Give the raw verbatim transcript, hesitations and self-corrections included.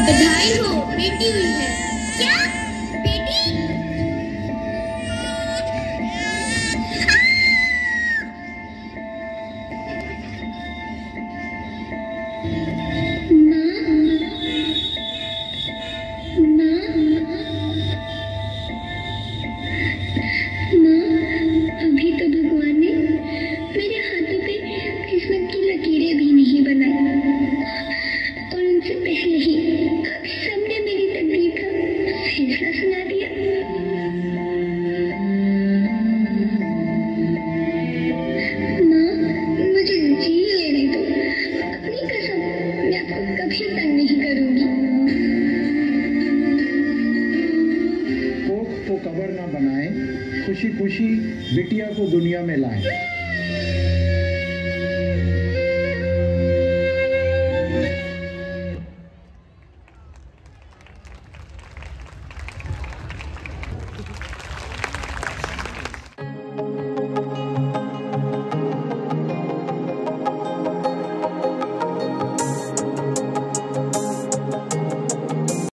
बधाई हो, बेटी हुई है। क्या बेटी? अभी तो भगवान ने मेरे हाथों पे किस्मत की लकीरें भी नहीं बनाई और उनसे पहले ही सबने मेरी तकदीर का फैसला सुना दिया। माँ, मुझे जी लेने दो। अपनी कसम, मैं आपको कभी तंग नहीं करूंगी। कोख को कबर न बनाए, खुशी खुशी बिटिया को दुनिया में लाए।